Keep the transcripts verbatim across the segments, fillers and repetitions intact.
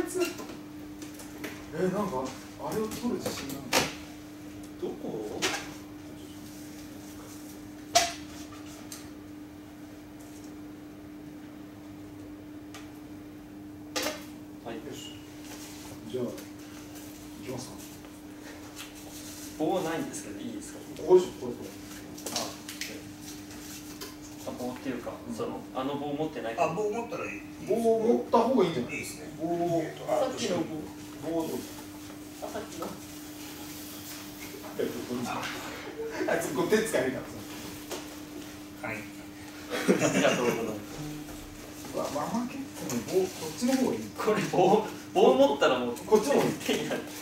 つ。えー、なんかあれを取る自信なんだ。 どこ？はい、よし。 じゃあ、いきますか。 棒はないんですけど、いいですか。 ここでしょ、これこれ。 あ、棒っていうか、その、あの棒持ってない。 あ、棒持ったらいい。 棒を持った方がいいんじゃない。 いいですね。 棒を、 さっきの棒をどうぞ。 あ、さっきの。 えっと、こっち。あいつ、こう手使えるからさ。 はい。 ありがとうございます。 わ、まあ、結構、棒、こっちの方がいい。 これ棒、棒持ったらもう、 こっちも手になる。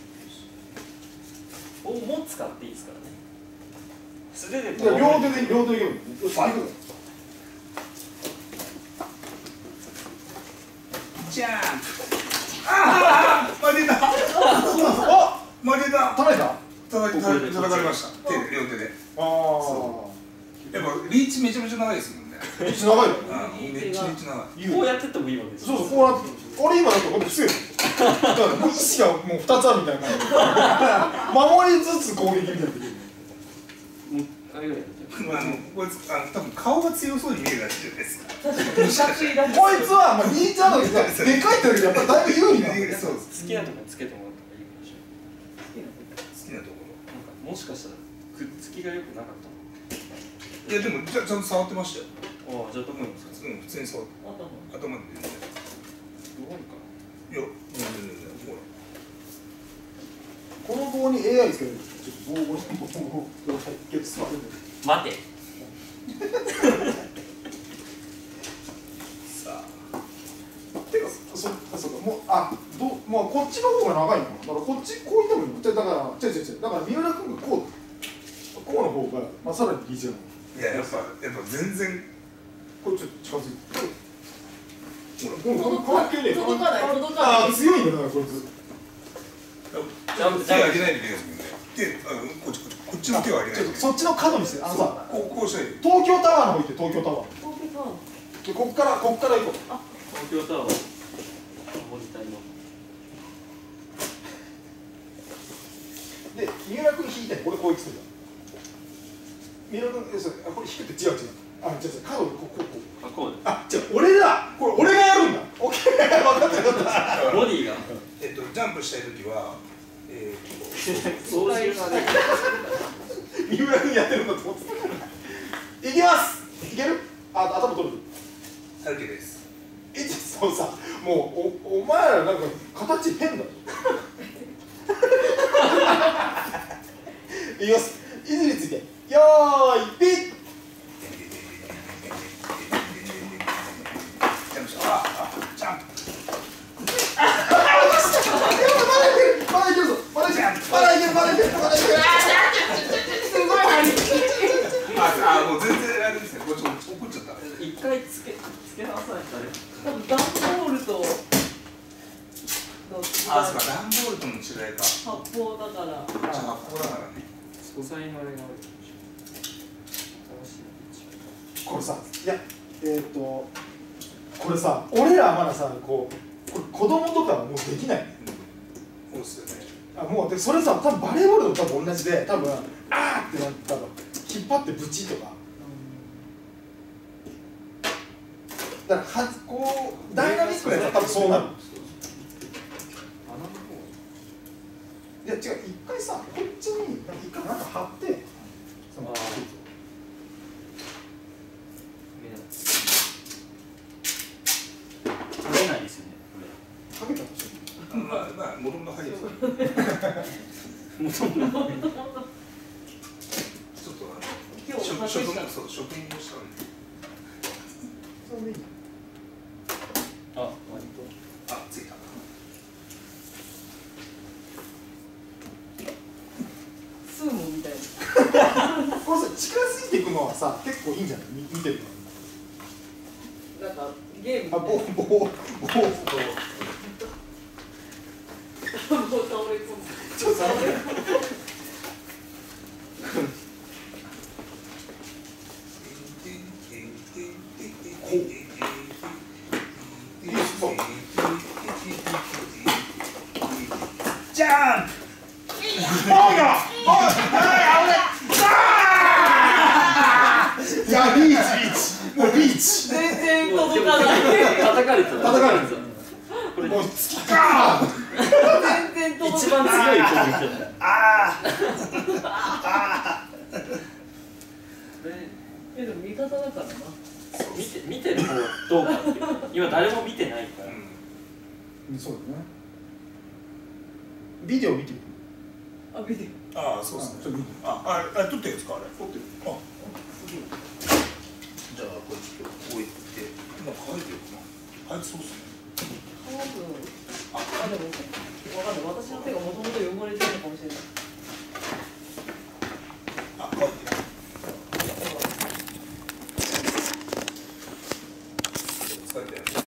棒持つかっていいですからね。素手で。 じゃあ、両手で、両手でいける。よし、行くぞ。 じゃん。ああ、負けた。 あ、 負けた。 食べた。 叩き叩かれました。手で、両手で。 ああ。 やっぱリーチめちゃめちゃ長いですもんね。 リーチ長いよ。 あ、めっちゃめちゃ長い。 こうやってってもいいわけですそうそう、こうなって。俺今だってこれ防いでる。だからもう意志がもう二つあるみたいな感じ。守りつつ攻撃みたいな。 もうあれぐらいやってあの、こいつ、あの、多分顔が強そうに見えるやつじゃないですか。 こいつは、まあ、リーチャーのでかいってだけでやっぱりだいぶ有利なの。 そう。 好きなところつけてもらったらいいかもしれない。 好きなところ。 なんかもしかしたらくっつきが良くなかったの。 いや、でも、じゃ、ちゃんと触ってましたよ。 ああ、じゃあどこにですか。 うん、普通に触って。頭で出て。 どこにか。 いや、全然全然、ほら。 この棒に エーアイ つける。ちょっと棒を、棒を、棒を、ケツ触るんで。 待て。 さあ。 てか、そ、そうか、もう、あ、ど、まあ、こっちの方が長いのかな。だから、こっち、こういってもいいの。じゃ、だから、違う違う違う、だから、三浦君がこう。こうの方が、まあ、さらにリーチなの。 いや、やっぱ、やっぱ全然。 これちょっと近づいて。 届かない、届かない、届かない。 ああ、強いんだ、だから、こいつ。 手を上げないといけないですもんね。手、あの、こっち、こっち、こっちの手を上げないといけない。 そっちの角にして、あのさ、 こう、こうしたい。 東京タワーの方行って、東京タワー。 東京タワー。 で、こっから、こっから行こう。 東京タワー。モニターの。 で、三浦君引いて、俺こう行くんだ。三浦君、え、それ、あ、これ引くって違う違う。あ、違う違う、角でこう、こう、こう。 あ、こうで。 あ、違う、俺だ。これ、俺がやるんだ。オッケー、分かった、分かった。 ボディが。 えっと、ジャンプしたいときは。えー、 操縦がね。 三浦君やってるんだと思ってた。いきます。いける。あ、頭取る。 はるけです。 え、ちょっとさ、もう、お、お前ら、なんか、形変だ。いきます。位置について。よーい、ピッ。 ジャンプした。あ、あ、ジャンプ。 まだいけるぞ。まだいける。まだいける。まだいける。まだいける。 すごい張り切り。 あ、あ、もう全然あれですね。こっち怒っちゃった。 一回つけ、つけ直さないとあれ。 多分段ボールと。 あ、そうか、段ボールとの違いか。 発泡だから。 あ、発泡だからね。 素材のあれがある。 これさ、いや、えー、っと、これさ、俺らはまださ、こう、これ子供とかはもうできない。 そうっすよね。 あ、もう、で、それさ、多分バレーボールと多分同じで、多分、あーってなったら、引っ張ってブチとか。だから、は、こう、ダイナミックなやつは多分そうなる。いや、違う、一回さ、こっちに、一回なんか貼って。その、 取れないですよね。 かけたでしょ。 まあ、まあ、もともと入ってた。 もともと。 ちょっと、あの。 今日食、食、そう、食品をしたんで。 それでいい。 あ、割と。 あ、ついた。 スーモみたいな。 これさ、近づいていくのはさ、結構いいんじゃない？見てるの。 なんかゲーム。 あ、棒、棒、棒。 もう倒れ込む。 ちょっと待って。こう。いいっすか。 ジャンプおいよおいいやリーチリーチもうリーチ全然届かない叩かれてた叩かれてたこれもう好きか全然届一かない番強い攻撃だねあえでも味方だからな見て見てる方どうかっていう今誰も見てないからそうだねビデオ見てるあ見てああそうですねちょっと見てあああれ撮ってるんですかあれ撮ってるあじゃあこれちょっと置いてなんか書いてるかな書いてそうっすね多分あでもわかんない私の手がもともと汚れてるかもしれないあ書いてる